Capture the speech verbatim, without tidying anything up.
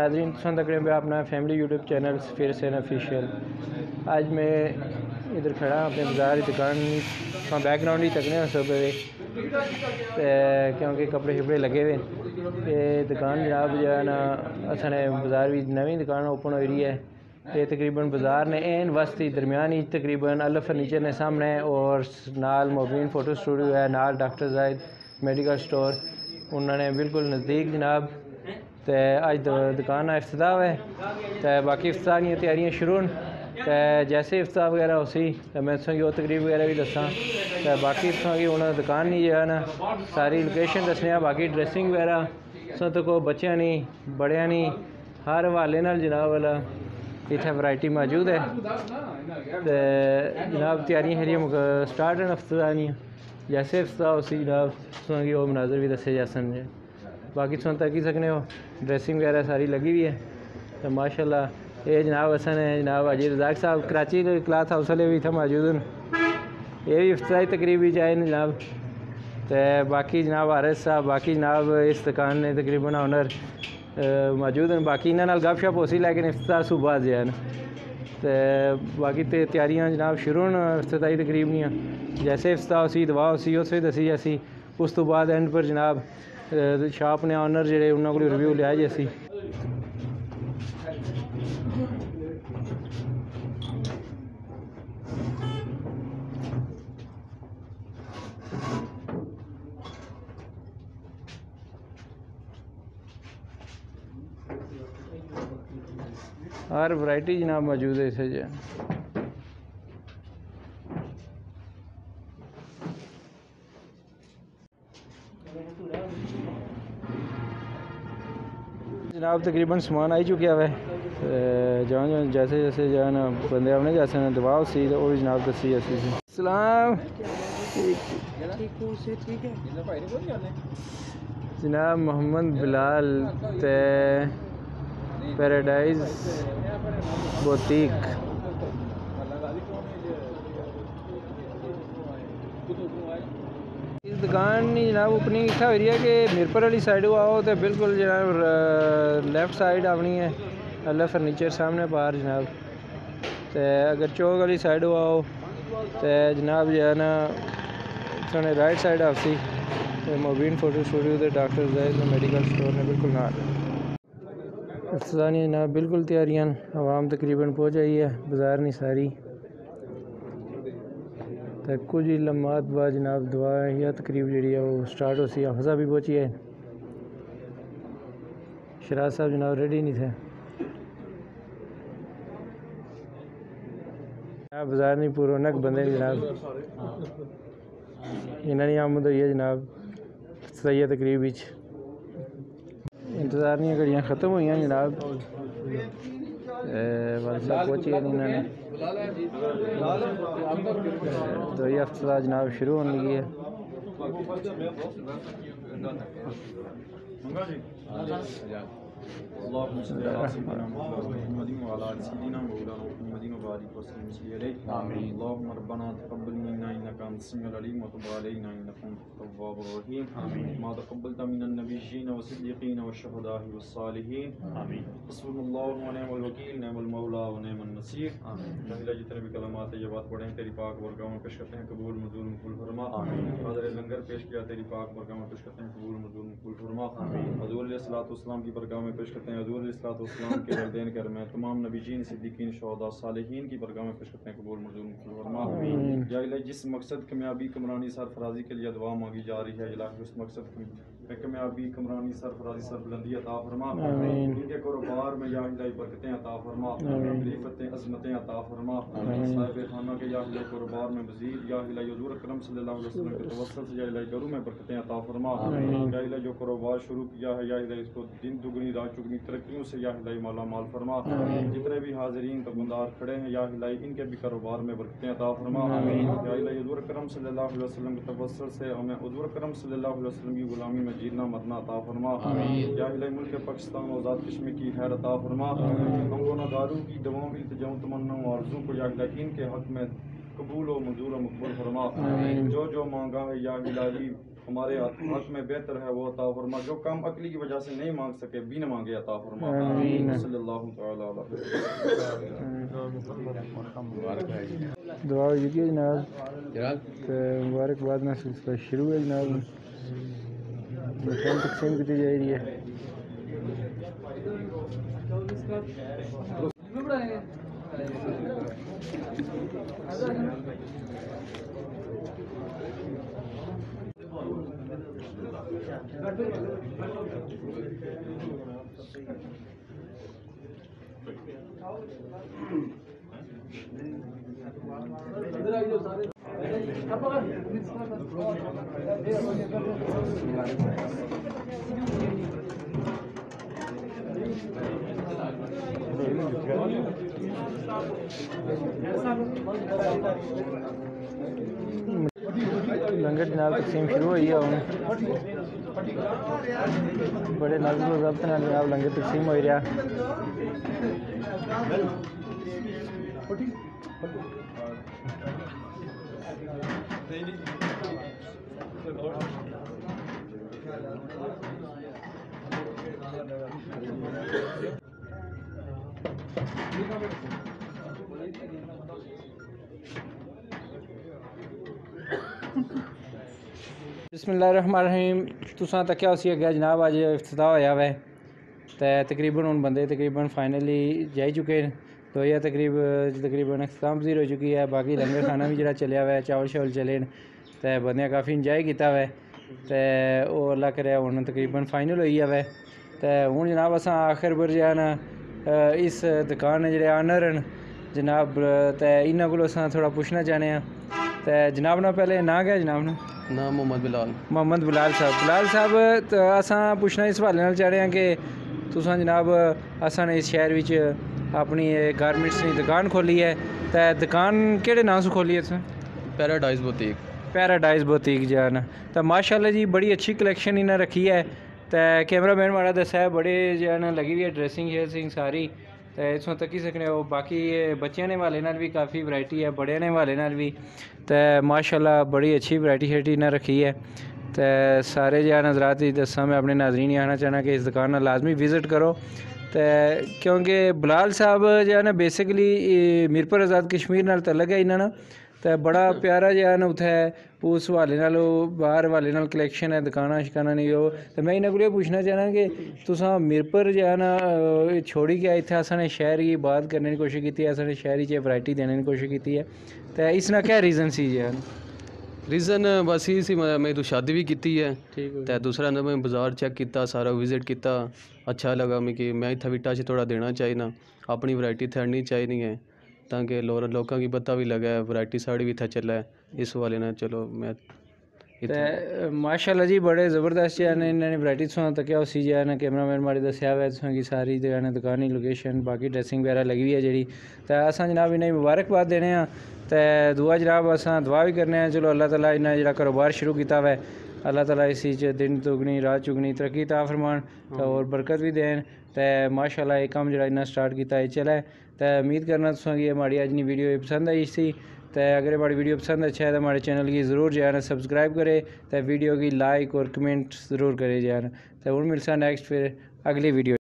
नाज़रीन पसंद तकरीबन पे अपना फैमिली यूट्यूब चैनल फिर से ऑफिशियल। आज मैं इधर खड़ा अपने बाजार की दुकान का बैकग्राउंड ही तकने सब क्योंकि कपड़े शपड़े लगे हुए ये दुकान जनाब जो है ना असने बाजार भी नवी दुकान ओपन हो रही है। ये तकरीबन बाज़ार ने एन वस्ती दरमियान ही तकरीबन अल फर्नीचर ने सामने और नाल मोबिन फ़ोटो स्टूडियो है, नाल डॉक्टर जाहिद मेडिकल स्टोर उन्होंने बिल्कुल नज़दीक जनाब। तो अज दुकान का इफ्तिताह है तो बाकी इफ्तिताह की तैयारियां शुरू न तो जैसे इफ्तिताह वगैरह हो सी तो मैं तुसें वो तकरीब वगैरह भी दसा तो बाकी तुसें की उन्होंने दुकान नहीं जो है ना सारी लोकेशन दसने बाकी ड्रेसिंग वगैरह तुसें तो को बच्चों नहीं बड़िया नहीं हर हवाले नाल जनाब वाला इतने वैरायटी मौजूद है। तो जनाब तैयारियां शरियां स्टार्ट हैं इफ्तिताह जैसे इफ्तिताह हो सी जनाब तुसें की वो मनाजर भी दसे जा सन। बाकी तुम तक ही सकने हो ड्रेसिंग वगैरह सारी लगी हुई है तो माशाल्लाह। ये जनाब असन है जनाब हाजी रज़ाक साहब कराची क्लाथ हाउस वाले भी इतना मौजूद हैं ये भी इफ्तिताही तकरीब भी जाए जनाब। तो बाकी जनाब आरस साहब बाकी जनाब इस दुकान ने तकरीबन ऑनर मौजूद हैं बाकी इन्होंने गप शप हो सी लेकिन इफ्तिताह सुबह जो है ना तो बाकी तैयारियां जनाब शुरू न इफ्तिताही तकरीब दियां जैसे इफ्तिताह हो सी दवा हो सी उस दसी जैसी उस तो बाद एंड पर जनाब शॉप ने ऑनर जेडे उन्होंने को रिव्यू लिया जैसी। हर वैरायटी जनाब मौजूद है इसे जो जनाब तकरीबन सामान आई चुका है जहाँ जहाँ जैसे जैसे जो है ना बंदे अपने जैसे ना दवा सी तो वो भी जनाब दसी जैसी सी। सलाम जनाब मोहम्मद बिलाल ते पैराडाइज बोतीक इस दुकान की जनाब ओपनिंग इतना हो रही है कि मीरपुर वाली साइड आओ तो बिल्कुल जनाब लेफ्ट साइड आनी है अल्लाह फर्नीचर सामने पार जनाब। तो अगर चौक वाली साइड आओ तो जनाब जो है ना थोड़े राइट साइड आपसी तो मोबिन फ़ोटो स्टूडियो तो डॉक्टर जाहिद मेडिकल स्टोर ने बिल्कुल नाल इफ्तिताही जनाब बिल्कुल तैयारियां आवाम तकरीबन पहुँच आई है बाज़ार नहीं सारी तो कुछ ही लम्हात बाद जनाब दुआ या तकरीब जी है वो स्टार्ट हो सी। हफ्जा भी पहुँची है शराज साहब जनाब रेडी नहीं थे बाज़ार नहीं पूरा नक बंदे जनाब इन्होंने आमद हुई है जनाब सही है तकरीब इंतज़ार नहीं घड़ियाँ ख़त्म हुई हैं जनाब पहुँची है इन्होंने तो ये हफ्ता जनाब शुरू होने लगी है। اللهم ربنا تقبل منا انك انت السميع العليم وتب علينا انك انت التواب الرحيم ما تقبلت من النبيين والصديقين والشهداء والصالحين حسبنا الله ونعم الوكيل نعم المولى ونعم النصير पहले जितने भी कलमात ये बात पढ़े तेरी पाक बरगाह में पेश करते हैं कबूल मंजूर मकबूल फरमा। हज़रत लंगर पेश किया तेरी पाक बरगाह में पेश करते हैं कबूल मंजूर मकबूल फरमा। हज़ूर अलैहिस्सलातु वस्सलाम की बरगाह में पेश करते हैं हज़ूर अलैहिस्सलातु वस्सलाम के वलिदैन घर में तमाम नबीयीन सिद्दीकीन शुहदा सालिहीन की बरगाह में पेश करते हैं कबूल मंजूर मकबूल फरमा। या इलाही जिस मकसद कामयाबी कमरानी सरफराजी के लिए दुआ मांगी जा रही है इलाही उस मकसद में कामयाबी कमरानी सरफराजी सरबुलंदी अता फरमा। इनके कारोबार में या इलाही बरकतें अता फरमा खलीफतें अज़मतें अता फरमा। साहिब खाना के या इलाही कारोबार में मज़ीद या इलाही हुज़ूर अकरम सल्लल्लाहु अलैहि वसल्लम के तवस्सुल से या इलाही घरों में बरकतें अता फरमा। या इलाही जो कारोबार शुरू किया है या इलाही इसको दिन दुगनी रात चुगनी तरक्कियों से या इलाही माला माल फरमा। जितने भी हाज़रीन दुकानदार खड़े हैं या इलाही इनके भी कारोबार में बरकतें अता फरमा। या इलाही हुज़ूर अकरम सल्लल्लाहु अलैहि वसल्लम के तवस्सुल से हमें हुज़ूर अकरम सल्लल्लाहु अलैहि वसल्लम की गुलामी में जीना मरना अता फरमा। या इलाही मुल्क पाकिस्तान और आज़ाद कश्मीर की खैर अता फरमा। हम गुनाहगारों की दुआओं इल्तिजाओं तमन्नाओं आरज़ू को या इलाही इनके हक़ में कबूल व मंजूर व मकबूल फरमा। जो जो मांगा है या इलाही हमारे हक में बेहतर है वो अता फरमा, जो काम अकली की वजह से नहीं मांग सके बिन मांगे अता फरमा। आमीन। सल्लल्लाहु तआला अलैहि दुआ कीजिए जनाब, तो मुबारकबाद ना सिलसिला शुरू है जनाब, मकान तकसीम की जा रही है। लंगर जनाब तकसीम शुरू हुई है हूँ, बड़े नज़म व ज़ब्त नाल जनाब लंगर तकसीम हो रहा। बिस्मिल्लाहिर्रहमानिर्रहीम। तुसां तक क्या उसी अग्गें जनाब अज इफ्तिताह होया वै, ते तकरीबन हुण बंदे तकरीबन फाइनली जाई चुके न। तो यह तकरीब तकरीबन अख्ताम पज़ीर हो चुकी है। बाकी लंगर खाना भी जेह्ड़ा चलिया वै, चावल शावल चले न, ते बंदे काफ़ी इंजॉय कीता वै, ते ओह् अल्लाह करे हुण तकरीबन फाइनल होई गेआ वै। ते हुण जनाब असां आखिर पर जो है ना इस दुकान ने जेह्ड़े ऑनर न जनाब, ते इन्हां कोलों असां थोड़ा पुच्छना चाहने आं। ते जनाब ना पहले नाम क्या जनाब ना? नाम मोहम्मद बिलाल। मोहम्मद बिलाल साहब। बिलाल साहब तो असां पुच्छना इस हवाले नाल चाह रहे हैं कि तुसां जनाब असां ने इस शहर विच अपनी गारमेंट्स की दुकान खोली है, तो दुकान केड़े नाम से खोली है तुसें? Paradise boutique. पैराडाइज बुटीक जान, तो माशाल्लाह जी बड़ी अच्छी कलेक्शन इन्हें रखी है। तो कैमरा मैन माड़ा दस्या है बड़े जान लगी हुई है ड्रेसिंग शेयरसिंग सारी, तो इत्थों तक्की सकने हो। बाकी बच्चों ने हवाले नाल भी काफ़ी वैरायटी है, बड़े ने हवाले नाल भी, तो माशाल्लाह बड़ी अच्छी वैरायटी शैरायटी इन्हें रखी है। तो सारे जान हज़रात ही दसा मैं अपने नाजरीन ही आना चाहना कि इस दुकान लाजमी विज़िट करो। तो क्योंकि बिलाल साहब जो है ना बेसिकली मीरपुर आज़ाद कश्मीर नाल तलक है इन्हां ना, तो बड़ा प्यारा जो है ना उत्थे उस हवाले नाल बाहर हवाले नाल कलैक्शन है, दुकाना शकाना नहीं हो। तो मैं इन्हां कोला पुछना चाहना कि तुसां मीरपुर जो है ना छोड़ी के इत्थे असां शहर की बात करने की कोशिश की है, असां शहर च वैरायटी देने की कोशिश की है, तो इसना क्या रीज़न सी जो है? रीज़न बस ये सी मैं तो शादी भी की है, ठीक तो दूसरा ना मैं बाजार चेक किया, सारा विजिट किया, अच्छा लगा मिगी। मैं इत्थे भी टच थोड़ा देना चाहिए, अपनी वैरायटी इत्थे आनी चाहिए है, ताकि लोग लोगों की पता भी लगे वैरायटी साड़ी भी इत्थे चला है। इस वाले ना चलो मैं ते माशाल्लाह जी बड़े ज़बरदस्त जो है इन्होंने वैरायटी सुना तक उसी जो है ना कैमरा मैन माड़ी दस्या हुआ तुसें कि सारी जो है ना दुकान की लोकेशन बाकी ड्रेसिंग वगैरह लगी हुई है जी। तो असां जनाब इन्हें मुबारकबाद देने हैं, तो दुआ जनाब असां दुआ भी करने हैं चलो अल्लाह ताला इन्हें जो कारोबार शुरू किया हुआ है, अल्लाह ताला इसी च दिन दुगनी रात चुगनी तरक्की ता फरमान, तो और बरकत भी देन। तो माशाल्लाह ये काम जो इन्हें स्टार्ट किया है चला है। तो उम्मीद करना तुसें कि हमारी अज दी वीडियो पसंद आई सी। तो अगर हमारी वीडियो पसंद अच्छा है तो हमारे चैनल की ज़रूर जो है ना सब्सक्राइब करें, तो वीडियो की लाइक और कमेंट ज़रूर करें जो है ना। तो हूँ मिलसा नेक्स्ट फिर अगली वीडियो।